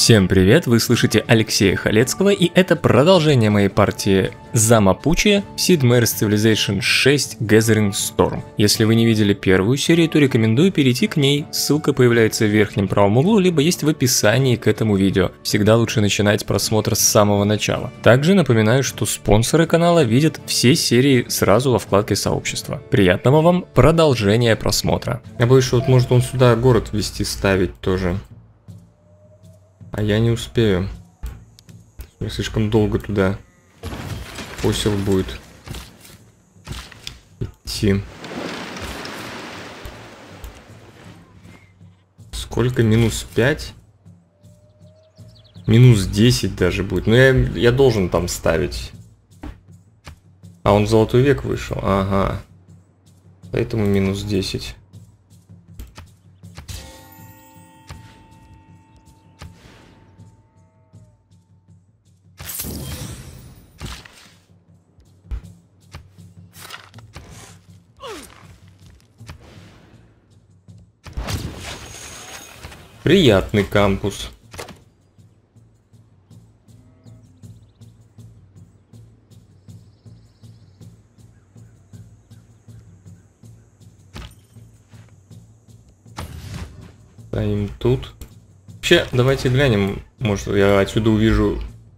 Всем привет, вы слышите Алексея Халецкого, и это продолжение моей партии за Мапуче в Sid Meier's Civilization 6 Gathering Storm. Если вы не видели первую серию, то рекомендую перейти к ней, ссылка появляется в верхнем правом углу, либо есть в описании к этому видео. Всегда лучше начинать просмотр с самого начала. Также напоминаю, что спонсоры канала видят все серии сразу во вкладке сообщества. Приятного вам продолжения просмотра. Я боюсь, что вот может он сюда город ввести ставить тоже. А я не успею. Мне слишком долго туда посел будет идти. Сколько? Минус 5? Минус 10 даже будет. Но я должен там ставить. А он в золотой век вышел. Ага. Поэтому минус 10. Приятный кампус. Стоим тут. Вообще, давайте глянем. Может, я отсюда увижу.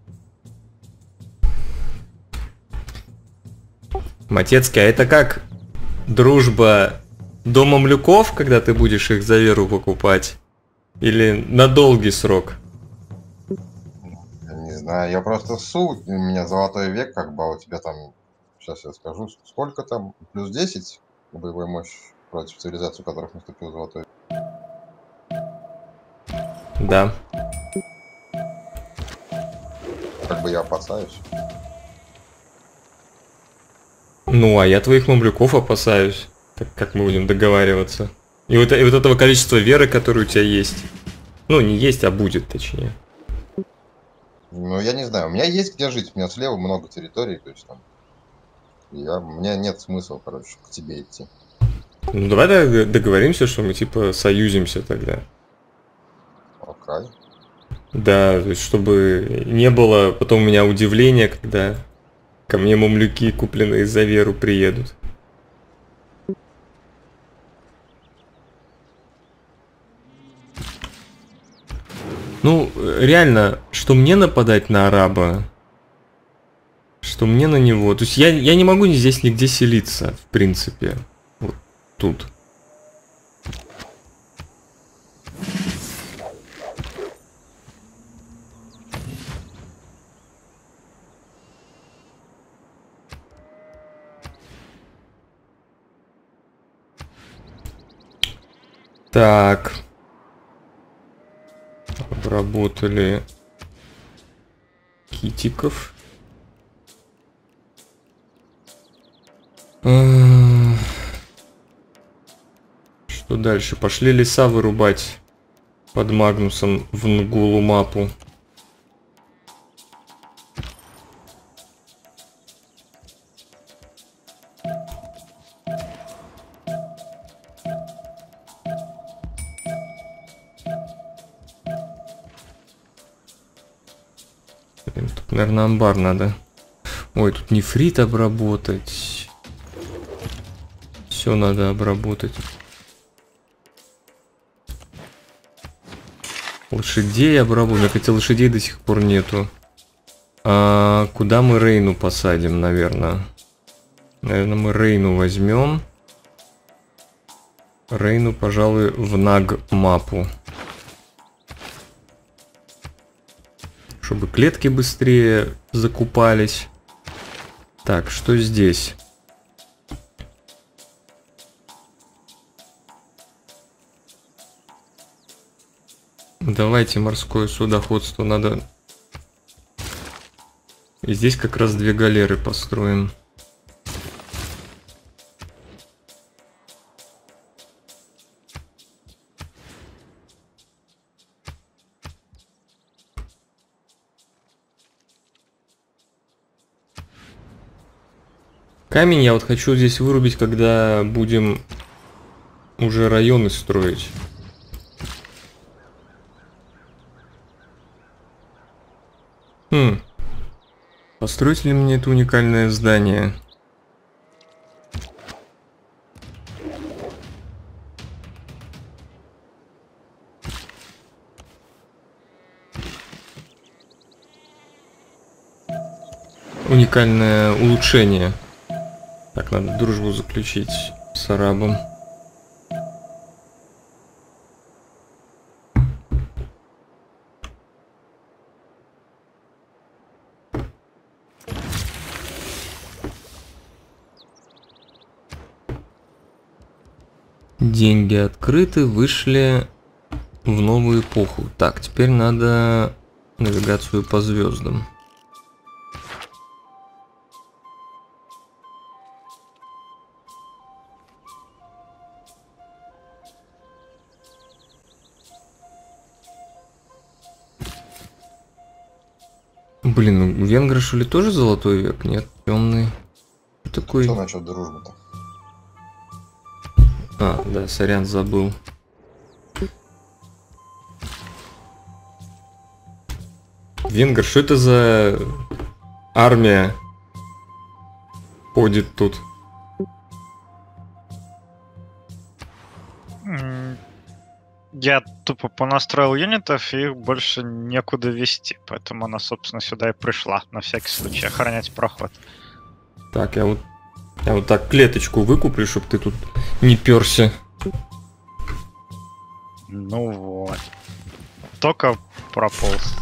Матецкий, а это как дружба дома млюков, когда ты будешь их за веру покупать? Или на долгий срок? Я не знаю, я просто у меня золотой век, как бы, а у тебя там, сейчас я скажу, сколько там, плюс 10 боевой мощь против цивилизации, у которых наступил золотой век. Да. Как бы я опасаюсь. Ну, а я твоих мамлюков опасаюсь. Так как мы будем договариваться? И вот этого количества веры, которое у тебя есть. Ну, не есть, а будет, точнее. Ну, я не знаю, у меня есть где жить, у меня слева много территорий, то есть там... У меня нет смысла, короче, к тебе идти. Ну, давай договоримся, что мы, типа, союзимся тогда. Окей. Да, то есть, чтобы не было потом у меня удивления, когда ко мне мамлюки, купленные за веру, приедут. Ну, реально, что мне нападать на араба, что мне на него. То есть я не могу здесь нигде селиться, в принципе. Вот тут. Так. Обработали китиков. Что дальше? Пошли леса вырубать под Магнусом в Нгулу мапу. Тут, наверное, амбар надо. Ой, тут нефрит обработать. Все надо обработать. Лошадей обработать. Хотя лошадей до сих пор нету. А куда мы Рейну посадим, наверное? Наверное, мы Рейну возьмем. Рейну, пожалуй, в Наг мапу. Чтобы клетки быстрее закупались. Так, что здесь? Давайте морское судоходство надо. И здесь как раз 2 галеры построим. Камень я вот хочу здесь вырубить, когда будем уже районы строить. Построить ли мне это уникальное здание? Уникальное улучшение. Так, надо дружбу заключить с арабом. Деньги открыты, вышли в новую эпоху. Так, теперь надо навигацию по звездам. Блин, у венгра, что ли, тоже золотой век? Нет, темный. Что такой? Что насчет дружбы-то? А, да, сорян, забыл. Венгр, что это за армия ходит тут? Я тупо понастроил юнитов, и их больше некуда вести, поэтому она, собственно, сюда и пришла, на всякий случай, охранять проход. Так, я вот так клеточку выкуплю, чтобы ты тут не перся. Ну вот. Только прополз.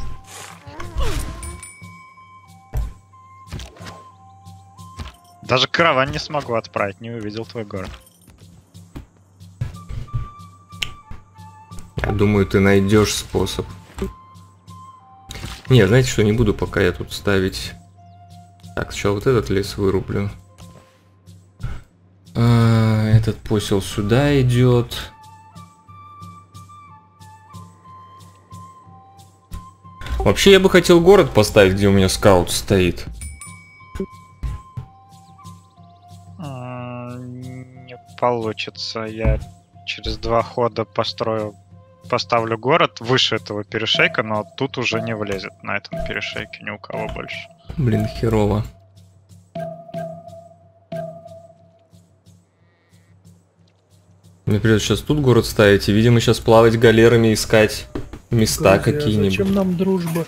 Даже караван не смогу отправить, не увидел твой город. Я думаю, ты найдешь способ. Не, знаете что, не буду пока я тут ставить. Так, сначала вот этот лес вырублю. Этот посел сюда идет. Вообще я бы хотел город поставить, где у меня скаут стоит. Не получится. Я через 2 хода поставлю город выше этого перешейка, но тут уже не влезет на этом перешейке ни у кого больше. Блин, херово. Мне придется сейчас тут город ставить, и, видимо, сейчас плавать галерами, искать места какие-нибудь. Зачем нам дружба?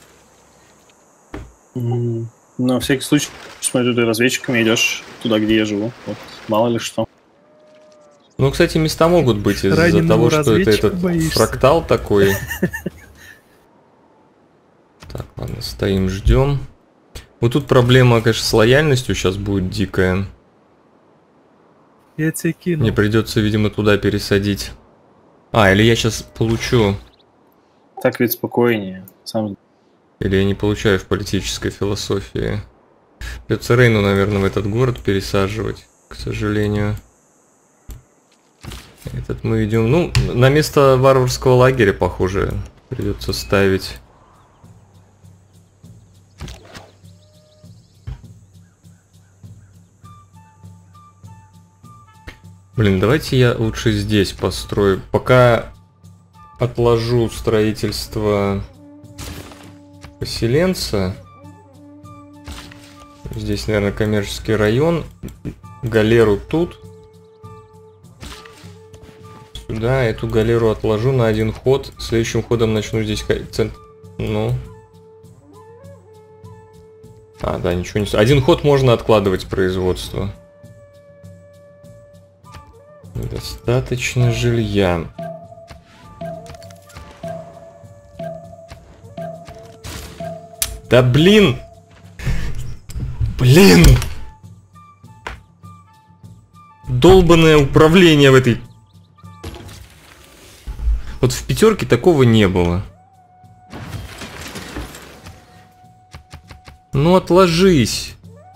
На всякий случай, смотрю, ты разведчиками идешь туда, где я живу. Вот, мало ли что. Ну, кстати, места могут быть из-за того, что это этот фрактал такой. Так, ладно, стоим, ждем. Вот тут проблема, конечно, с лояльностью сейчас будет дикая. Я тебе кину. Мне придется, видимо, туда пересадить. А, или я сейчас получу. Так ведь спокойнее. Сам... Или я не получаю в политической философии. Придется Рейну, наверное, в этот город пересаживать, к сожалению. Этот мы идем. Ну, на место варварского лагеря, похоже, придется ставить. Блин, давайте я лучше здесь построю. Пока отложу строительство поселенца. Здесь, наверное, коммерческий район. Галеру тут. Сюда эту галеру отложу на один ход. Следующим ходом начну здесь центр. Ну. А, да, ничего не... Один ход можно откладывать производство. Достаточно жилья. Да блин! Блин! Долбанное управление в этой... Вот в пятерке такого не было. Ну отложись.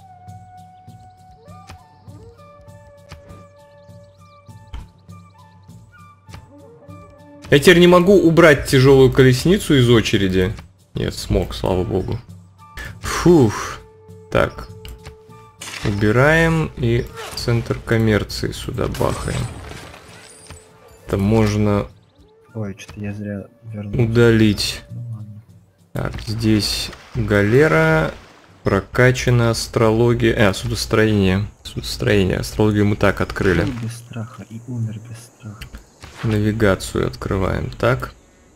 Я теперь не могу убрать тяжелую колесницу из очереди. Нет, смог, слава богу. Фух. Так. Убираем и центр коммерции сюда бахаем. Это можно... Ой, что-то я зря вернул. Удалить. Ну ладно. Так, здесь Галера, прокачана астрология... судостроение. Судостроение. Астрологию мы так открыли. Жил без страха и умер без страха. Навигацию открываем. Так.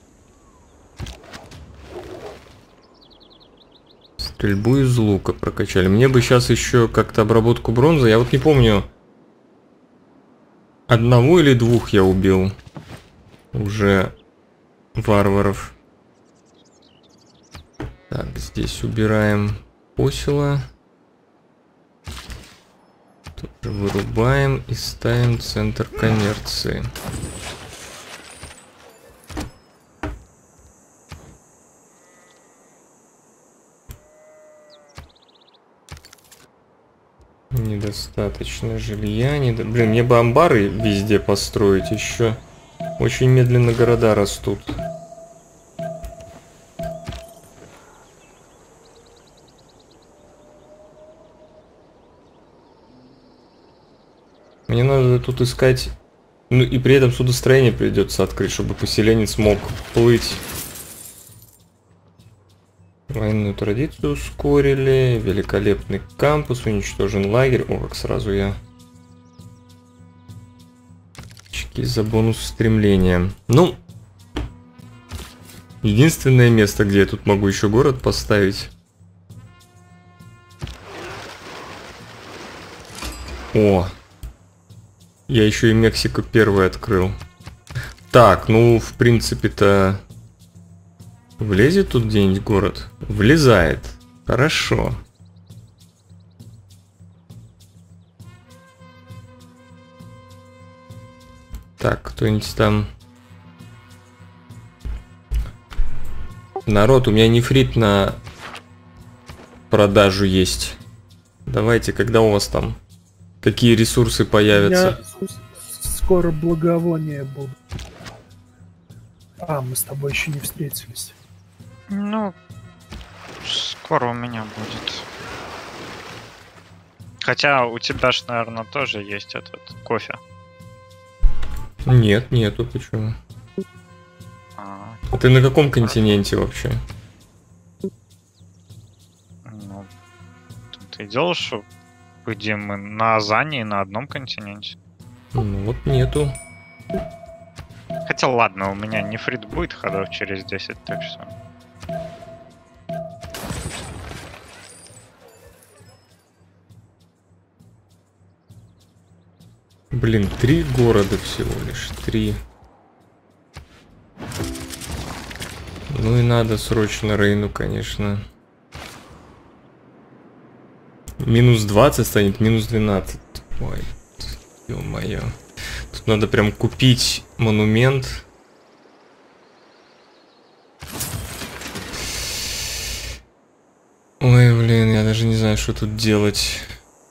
Стрельбу из лука прокачали. Мне бы сейчас еще как-то обработку бронзы. Я вот не помню, одного или двух я убил уже варваров. Так, здесь убираем посела. Тоже вырубаем и ставим центр коммерции. Недостаточно жилья. Блин, мне бы амбары везде построить еще. Очень медленно города растут. Мне надо тут искать... Ну и при этом судостроение придется открыть, чтобы поселенец мог плыть. Военную традицию ускорили. Великолепный кампус. Уничтожен лагерь. О, как сразу я... Очки за бонус стремления. Ну... Единственное место, где я тут могу еще город поставить. О! Я еще и Мексику первый открыл. Так, ну, в принципе-то... Влезет тут где-нибудь город? Влезает. Хорошо. Так, кто-нибудь там... Народ, у меня нефрит на продажу есть. Давайте, когда у вас там... Какие ресурсы появятся? Скоро благовония будут. Мы с тобой еще не встретились. Ну, скоро у меня будет. Хотя у тебя ж, наверное, тоже есть этот кофе. Нет, нету, почему? А ты на каком континенте вообще? Ну, ты делал, что где мы на Азании на одном континенте. Ну вот нету. Хотя ладно, у меня нефрит будет ходов через 10, так что... Блин, 3 города всего лишь. 3. Ну и надо срочно Рейну, конечно. Минус 20 станет, минус 12. Ой, ё-моё. Тут надо прям купить монумент. Ой, блин, я даже не знаю, что тут делать.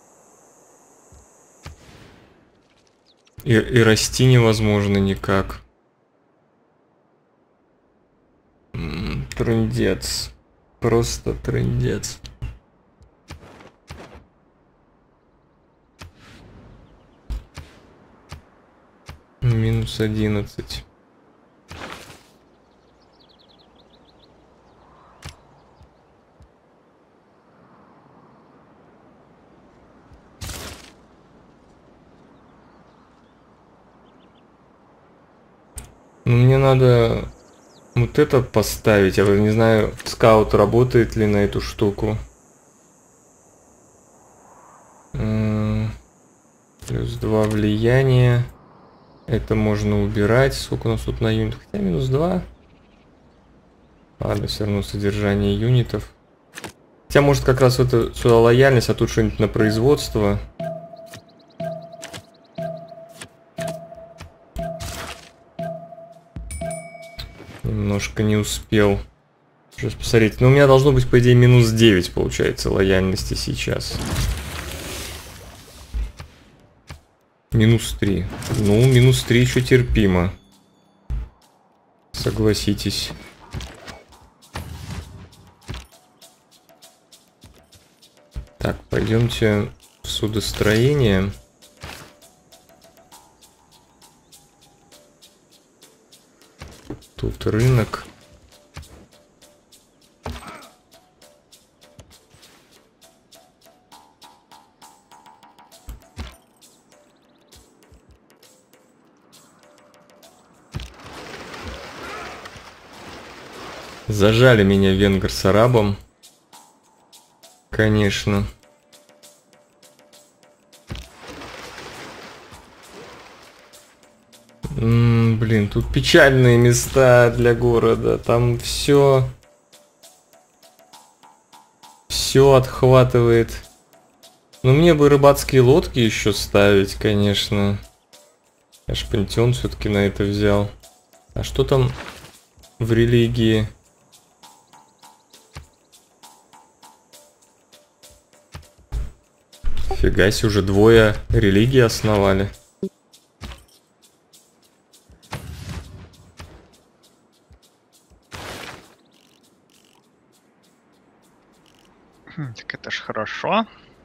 И расти невозможно никак. Трындец. Просто трындец. Минус 11. Ну, мне надо вот это поставить. Я не знаю, скаут работает ли на эту штуку. Плюс 2 влияния. Это можно убирать. Сколько у нас тут на юнит? Хотя минус 2. Ладно, все равно содержание юнитов. Хотя может как раз это сюда лояльность, а тут что-нибудь на производство. Немножко не успел. Сейчас посмотрите. Ну, у меня должно быть, по идее, минус 9, получается, лояльности сейчас. Минус 3. Ну, минус 3 еще терпимо. Согласитесь. Так, пойдемте в судостроение. Тут рынок. Зажали меня венгр с арабом. Конечно. Блин, тут печальные места для города. Там все отхватывает. Но мне бы рыбацкие лодки еще ставить, конечно. Я ж пантеон все-таки на это взял. А что там в религии? Фига себе, уже двое религии основали. Так это ж хорошо.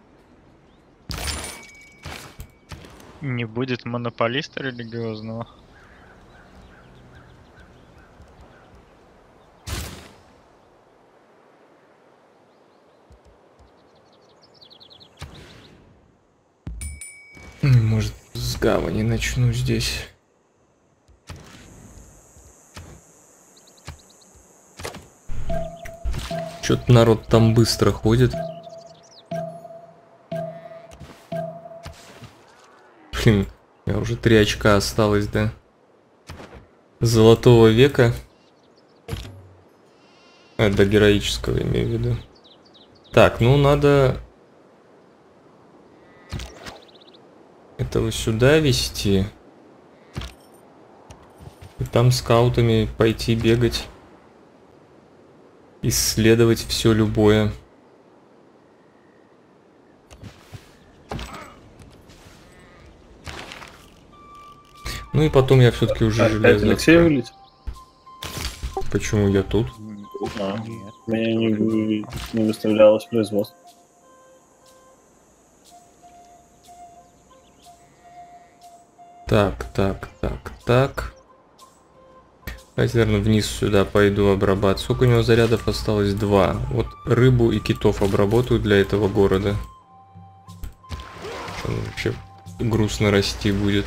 Не будет монополиста религиозного. Может, с гавани начну здесь. Чё-то народ там быстро ходит. Блин, у меня уже 3 очка осталось, да? Золотого века. До героического, имею в виду. Так, ну надо этого сюда вести. И там скаутами пойти бегать. Исследовать все любое. Ну и потом я все-таки уже железо. Алексей вылетел? Почему я тут? Меня не выставлялось производство. Так. Давайте, наверное, вниз сюда пойду обрабатывать. Сколько у него зарядов осталось? 2. Вот рыбу и китов обработаю для этого города. Что, вообще грустно расти будет.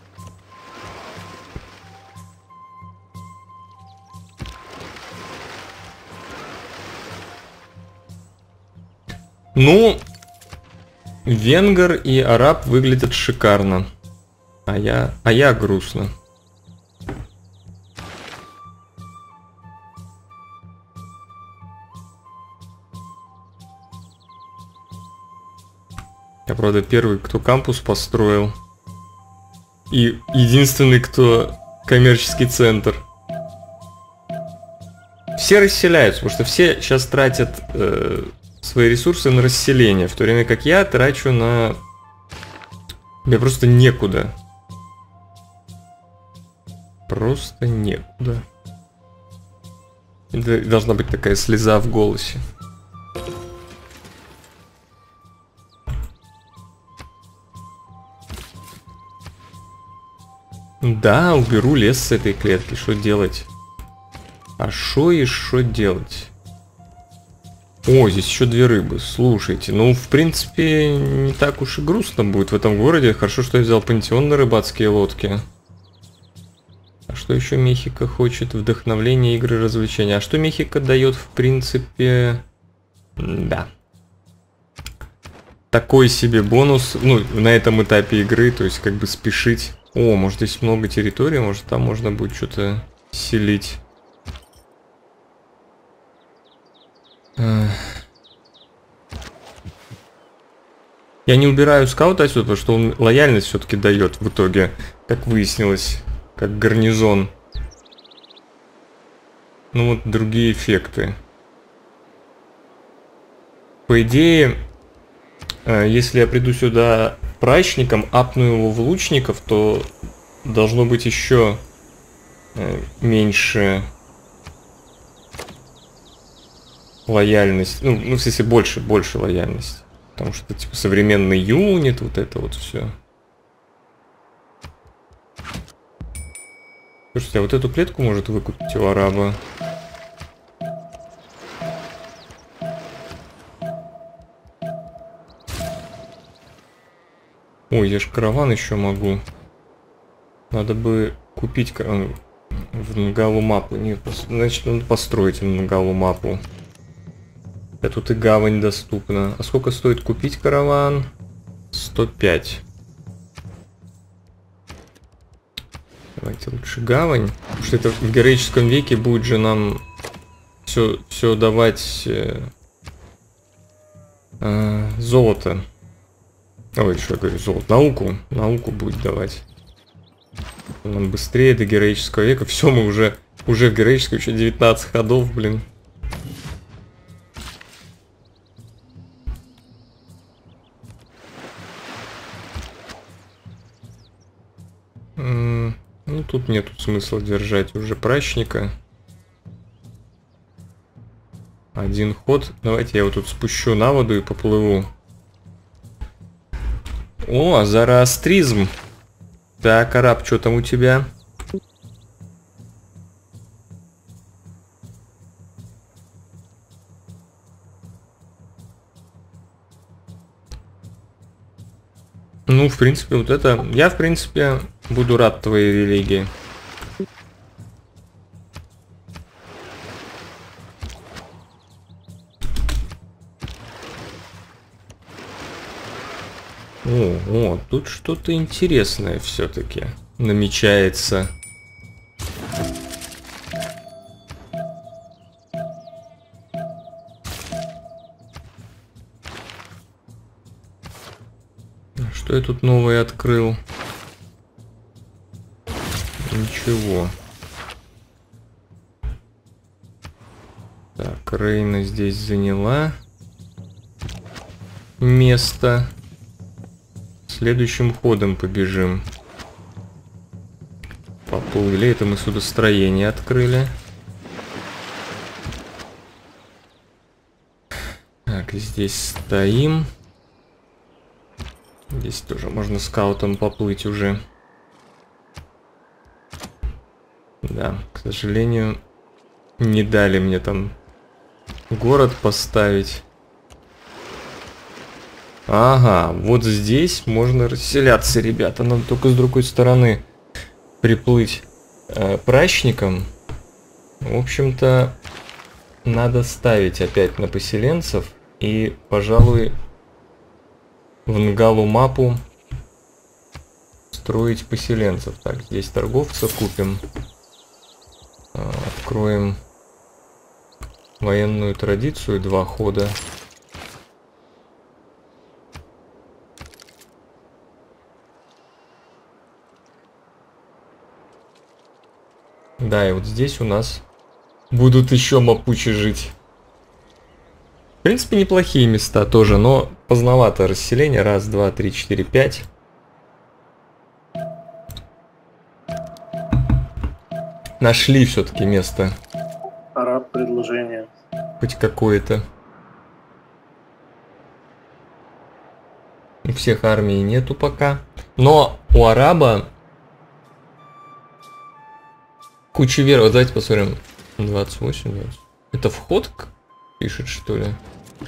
Ну, венгр и араб выглядят шикарно. А я грустно. Я, правда, первый, кто кампус построил. И единственный, кто коммерческий центр. Все расселяются, потому что все сейчас тратят свои ресурсы на расселение, в то время как я трачу на... Мне просто некуда. Просто некуда. Должна быть такая слеза в голосе. Да, уберу лес с этой клетки. Что делать? А шо и шо делать? О, здесь еще 2 рыбы. Слушайте, ну, в принципе, не так уж и грустно будет в этом городе. Хорошо, что я взял пантеон на рыбацкие лодки. А что еще Мехико хочет? Вдохновление, игры, развлечения. А что Мехико дает, в принципе... Да. Такой себе бонус, ну, на этом этапе игры, то есть, как бы спешить. О, может, здесь много территорий, может, там можно будет что-то селить. Я не убираю скаута отсюда, потому что он лояльность все-таки дает в итоге, как выяснилось, как гарнизон. Ну вот другие эффекты. По идее, если я приду сюда прачником, апну его в лучников, то должно быть еще меньше лояльность. Ну, в смысле, больше лояльность. Потому что, типа, современный юнит, вот это вот все. Слушайте, а вот эту клетку может выкупить у араба. Ой, я ж караван еще могу. Надо бы купить В Нгалу мапу. Нет, значит, надо построить Нгалу мапу. А тут и гавань доступна. А сколько стоит купить караван? 105. Давайте лучше гавань. Потому что это в героическом веке будет же нам все давать золото. Ой, что я говорю, золото. Науку будет давать. Нам быстрее до героического века. Все, мы уже в героическом, еще 19 ходов, блин. Ну, тут нету смысла держать уже прачника. Один ход. Давайте я его тут спущу на воду и поплыву. О, зороастризм. Так, араб, что там у тебя? Ну, в принципе, вот это... Я, в принципе, буду рад твоей религии. О, тут что-то интересное все-таки намечается. Что я тут новое открыл? Ничего. Так, Рейна здесь заняла место. Следующим ходом побежим. Поплыли. Это мы судостроение открыли. Так, здесь стоим. Здесь тоже можно скаутом поплыть уже. Да, к сожалению, не дали мне там город поставить. Ага, вот здесь можно расселяться, ребята. Надо только с другой стороны приплыть прачникам. В общем-то, надо ставить опять на поселенцев. И, пожалуй, в Нгалу мапу строить поселенцев. Так, здесь торговца купим. Откроем военную традицию, 2 хода. Да, и вот здесь у нас будут еще мапучи жить. В принципе, неплохие места тоже, но поздновато расселение. 1, 2, 3, 4, 5. Нашли все-таки место. Араб, предложение. Хоть какое-то. У всех армий нету пока. Но у араба куча веры. Вот давайте посмотрим. 28, 20. Это вход пишет, что ли?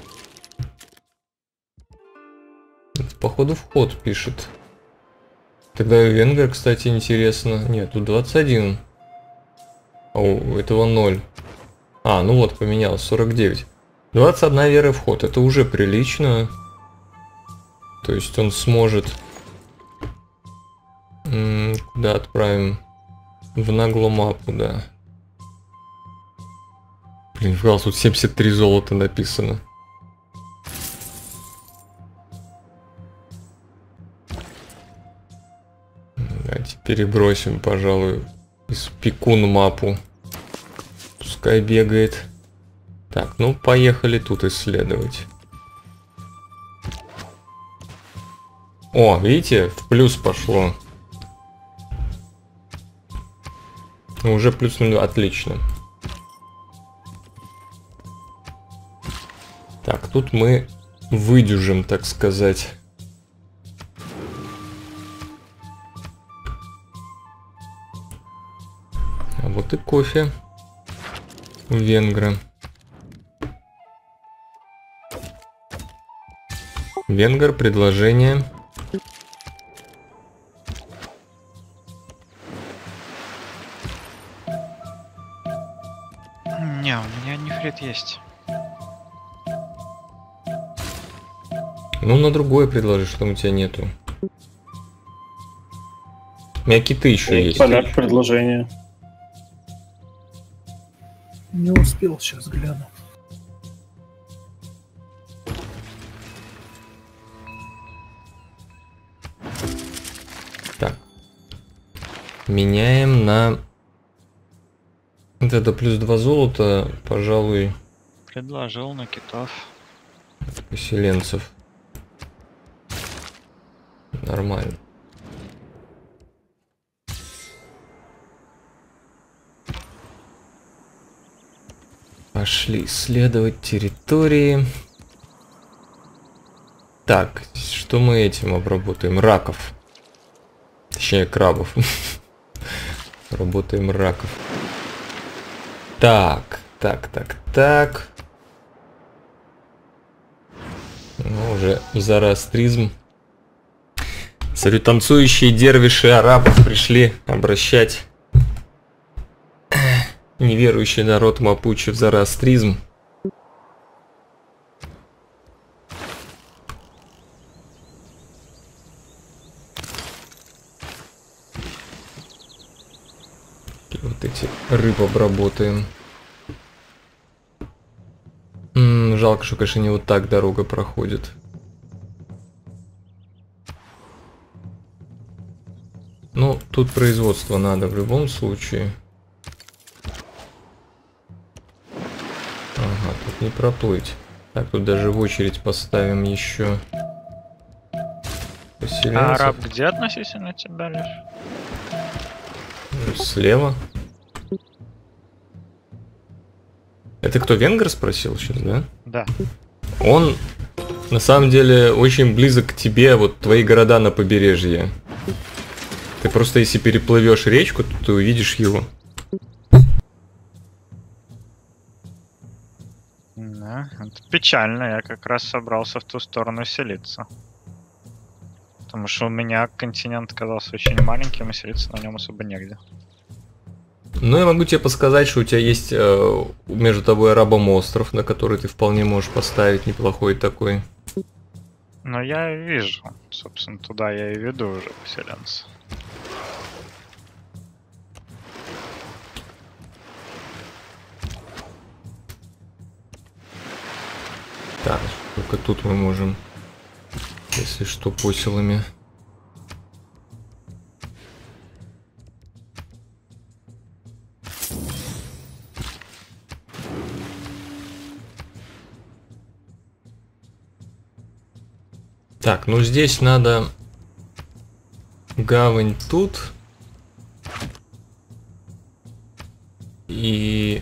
Это, походу, вход пишет. Тогда венгер, кстати, интересно. Нет, тут 21. А у этого 0. А, ну вот, поменялось. 49. 21 вера вход. Это уже прилично. То есть он сможет... Куда отправим? В Нгалу мапу, да. Блин, в Галс тут 73 золота написано. Давайте перебросим, пожалуй, из Пекун мапу. Пускай бегает. Так, ну поехали тут исследовать. О, видите, в плюс пошло. Уже плюс 0, отлично. Так, тут мы выдюжим, так сказать. А вот и кофе у венгра. Венгр, предложение. Не, у меня нефрит есть. Ну, на другое предложи, что у тебя нету. У меня киты еще есть. Поляк предложение. Не успел, сейчас гляну. Так. Меняем на... Вот это плюс 2 золота, пожалуй, Предложил на китов. поселенцев. Нормально. Пошли исследовать территории. Так, что мы этим обработаем? Раков. Точнее, крабов. Работаем раков. Так. Ну, уже зороастризм. Смотрю, танцующие дервиши арабов пришли обращать неверующий народ мапучи в зороастризм. И вот эти рыб обработаем. Жалко, что, конечно, не вот так дорога проходит. Ну, тут производство надо в любом случае. Ага, тут не проплыть. Так, тут даже в очередь поставим еще поселенцев. А араб где относительно тебя лишь? Слева. Это кто, венгер спросил сейчас, да? Да. Он на самом деле очень близок к тебе, вот твои города на побережье. Ты просто если переплывешь речку, то ты увидишь его. Да, это печально, я как раз собрался в ту сторону селиться. Потому что у меня континент казался очень маленьким, и селиться на нем особо негде. Ну, я могу тебе подсказать, что у тебя есть между тобой и арабом остров, на который ты вполне можешь поставить неплохой такой. Но я вижу, собственно, туда я и веду уже поселенца. Так, только тут мы можем, если что, поселами. Так, ну здесь надо гавань тут. И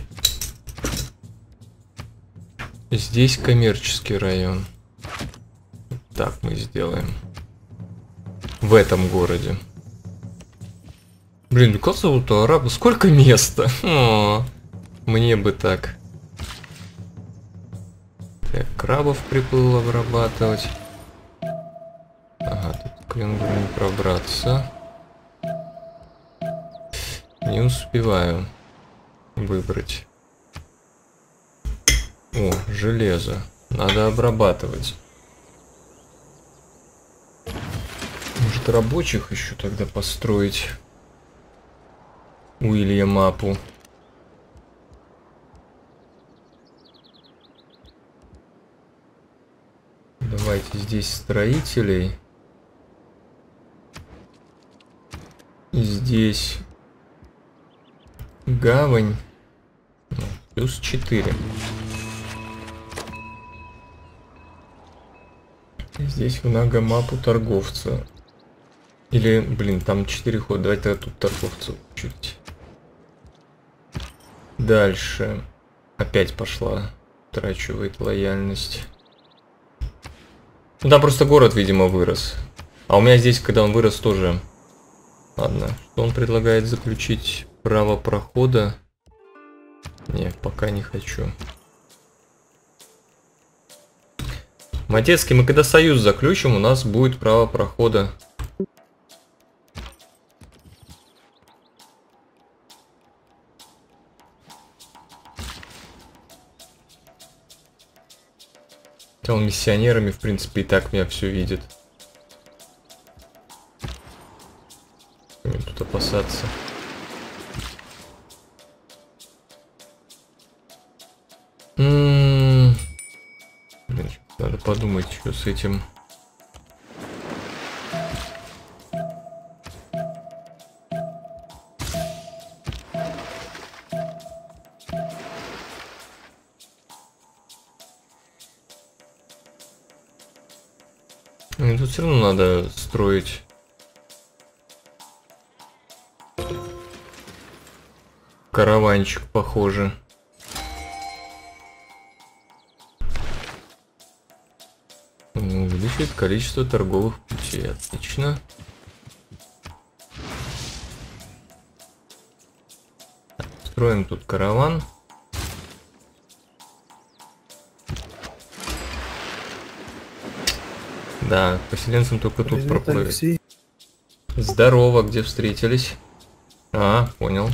здесь коммерческий район. Так мы сделаем. В этом городе. Блин, как зовут у араба? Сколько места? О, мне бы так. Так, крабов приплыл обрабатывать. Ага, тут к венгру не пробраться. Не успеваю выбрать. О, железо. Надо обрабатывать. Может, рабочих еще тогда построить? Уильям Мапу. Давайте здесь строителей. И здесь гавань. Ну, плюс 4. Здесь в Нагамапу торговца. Или, блин, там 4 хода. Давайте тогда тут торговца чуть. Дальше. Опять пошла. Трачивает лояльность. Ну, там просто город, видимо, вырос. А у меня здесь, когда он вырос, тоже... Ладно. Что он предлагает заключить? Право прохода? Не, пока не хочу. Матецкий, мы когда союз заключим, у нас будет право прохода. Он миссионерами, в принципе, и так меня все видит. Мне тут опасаться. Блин, надо подумать, что с этим. Тут все равно надо строить. Караванчик, похоже. Увеличивает количество торговых путей. Отлично. Строим тут караван. Да, поселенцам только тут Привет, проплывет. Алексей. Здорово, где встретились? А, понял.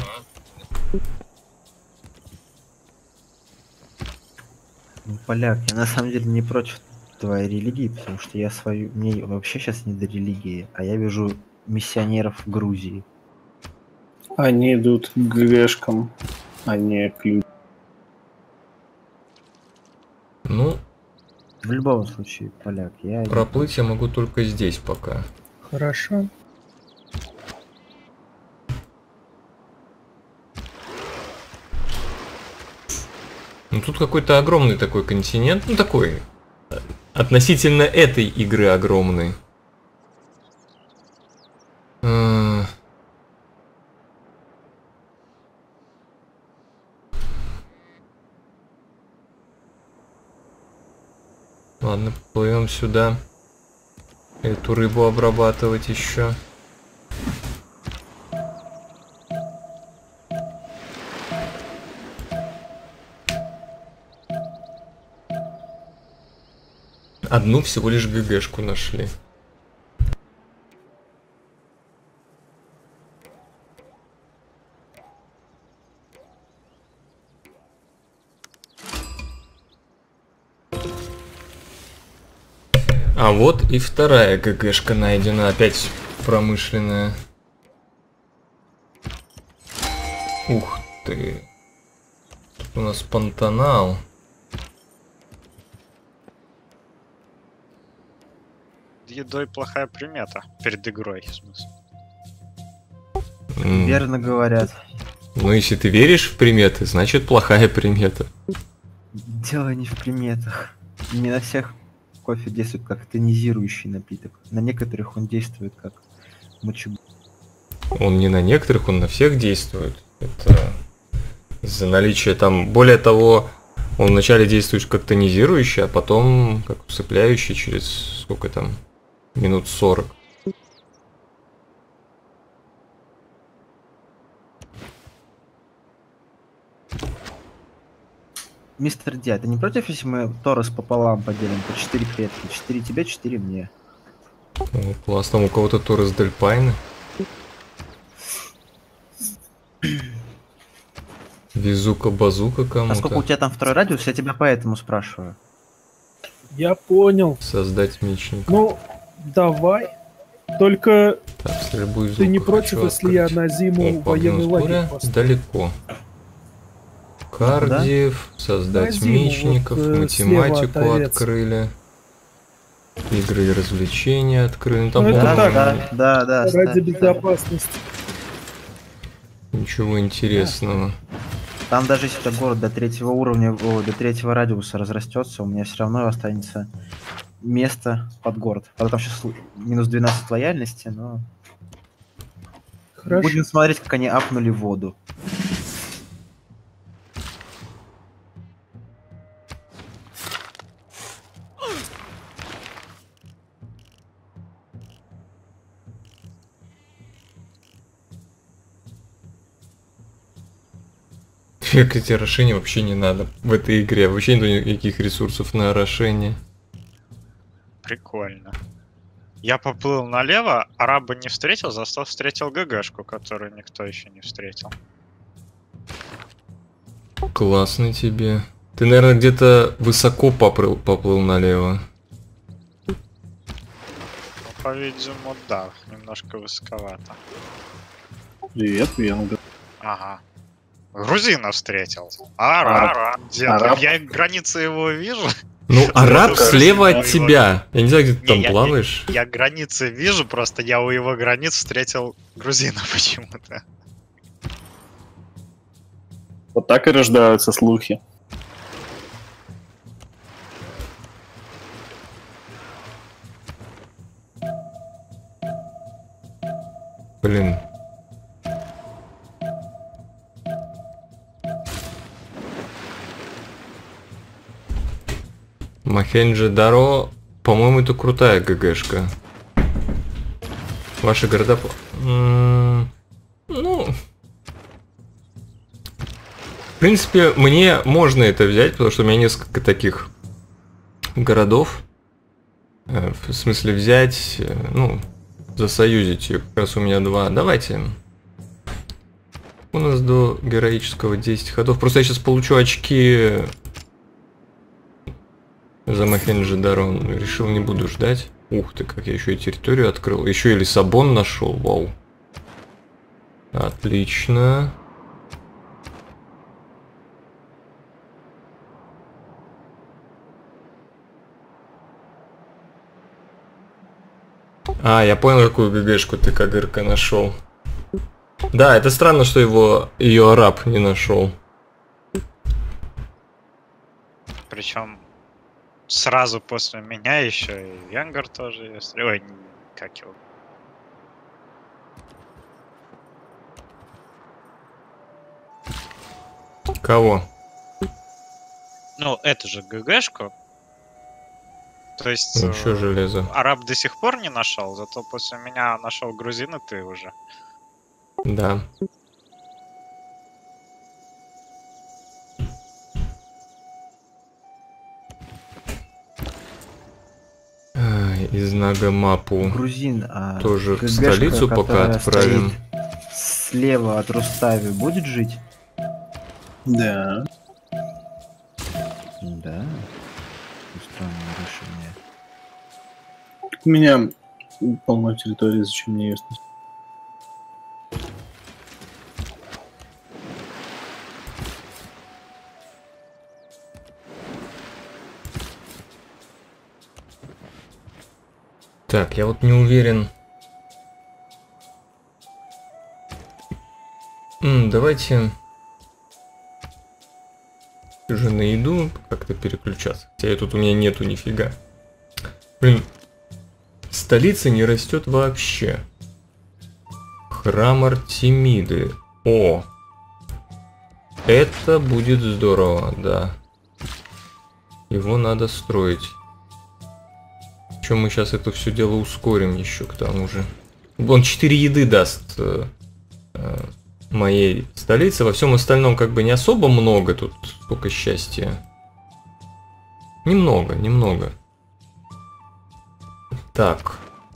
Ну, поляк, я на самом деле не против твоей религии, потому что я свою... Мне вообще сейчас не до религии, а я вижу миссионеров в Грузии. Они идут к ГГшкам, а не к людям. Ну, В любом случае, поляк, я... проплыть я могу только здесь пока. Хорошо. Ну тут какой-то огромный такой континент, ну такой относительно этой игры огромный. Ладно, плывем сюда. Эту рыбу обрабатывать еще. Одну всего лишь ГГшку нашли. А вот и вторая ГГшка найдена, опять промышленная. Ух ты. Тут у нас Пантанал. Едой плохая примета перед игрой, в смысле. Верно говорят. Ну, если ты веришь в приметы, значит плохая примета. Дело не в приметах. Не на всех кофе действует как тонизирующий напиток. На некоторых он действует как мочегон. Он не на некоторых, он на всех действует. Это из-за наличия там... Более того, он вначале действует как тонизирующий, а потом как усыпляющий через сколько там? Минут 40. Мистер Ди, ты не против, если мы Торос пополам поделим по 4 клетки? 4 тебе, 4 мне. О, классно, у кого-то Торрес Дель Пайне. Везука-базука А сколько у кому-то. тебя там второй радиус, я тебя поэтому спрашиваю. Я понял. Создать мечник. Ну, давай. Только Так, стрельбу из ты не лука против, хочу если я открыть. на зиму О, военный лагерь Павлинскуря поставлю? далеко. Кардиев, создать На зиму, мечников, вот, математику слева от овец. открыли. Игры и развлечения открыли. Ну, там, Ну, это по-моему, так. Да, Ради ставь. безопасности. ничего интересного. Там даже если у тебя город до 3 уровня, до 3 радиуса разрастется, у меня все равно останется место под город. Правда, там сейчас минус 12 лояльности, но... Хорошо. Будем смотреть, как они апнули воду. Эти орошения вообще не надо в этой игре. Вообще нет никаких ресурсов на орошение. Прикольно. Я поплыл налево, араба не встретил, зато встретил ГГшку, которую никто еще не встретил. Классно тебе. Ты, наверное, где-то высоко поплыл налево. Ну, по-видимому, да, немножко высоковато. Привет, Венгер. Ага. Грузина встретил. Араб. Араб. Я границы его вижу. Ну, араб Просто слева его- от тебя. Я не знаю, где ты Не, там я- плаваешь. Я границы вижу, просто я у его границ встретил грузина почему-то. Вот так и рождаются слухи. Блин. Мохенджо-Даро, по-моему, это крутая ГГшка. Ваши города... Ну... В принципе, мне можно это взять, потому что у меня несколько таких городов. В смысле взять, ну, засоюзить ее. Как раз у меня 2. Давайте. У нас до героического 10 ходов. Просто я сейчас получу очки за Мохенджо-Даро. Решил, не буду ждать. Ух ты, как я еще и территорию открыл. Еще и Лиссабон нашел. Вау. Отлично. А, я понял, какую ГГшку ты, КГРК, нашел. Да, это странно, что ее араб не нашел. Причем сразу после меня еще и Венгер тоже есть. Ой, как его. Кого? Ну, это же ГГшку. То есть Ну, еще железо. араб до сих пор не нашел, зато после меня нашел грузина ты уже. Да. Из Нагамапу Грузин, тоже в ГГшка, столицу пока которая отправим. стоит слева от Рустави, будет жить? Да. Да. Странное решение. У меня полно территории, зачем мне ее сносить? Так, я вот не уверен. Давайте уже на еду как-то переключаться. Хотя тут у меня нету нифига. Блин, столица не растет вообще. Храм Артемиды. О! Это будет здорово, да. Его надо строить. Причем мы сейчас это все дело ускорим еще к тому же. Он 4 еды даст моей столице. Во всем остальном как бы не особо много тут, только счастья. Немного, немного. Так.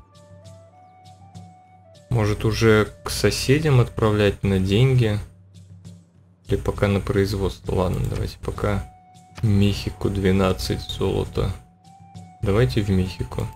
Может уже к соседям отправлять на деньги? Или пока на производство? Ладно, давайте пока Мехико 12 золота. Давайте в Мехико.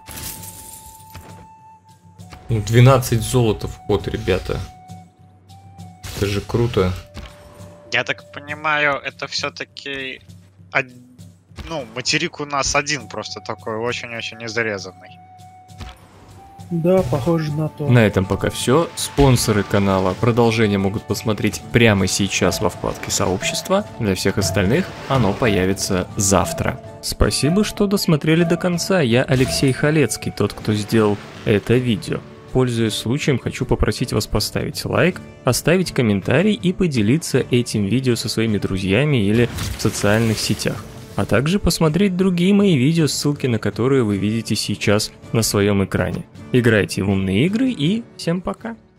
12 золота в ход, ребята. Это же круто. Я так понимаю, это все-таки ну, материк у нас один просто такой, очень-очень изрезанный. Да, похоже на то. На этом пока все. Спонсоры канала продолжение могут посмотреть прямо сейчас во вкладке сообщества. Для всех остальных оно появится завтра. Спасибо, что досмотрели до конца. Я Алексей Халецкий, тот, кто сделал это видео. Пользуясь случаем, хочу попросить вас поставить лайк, оставить комментарий и поделиться этим видео со своими друзьями или в социальных сетях. А также посмотреть другие мои видео, ссылки на которые вы видите сейчас на своем экране. Играйте в умные игры и всем пока!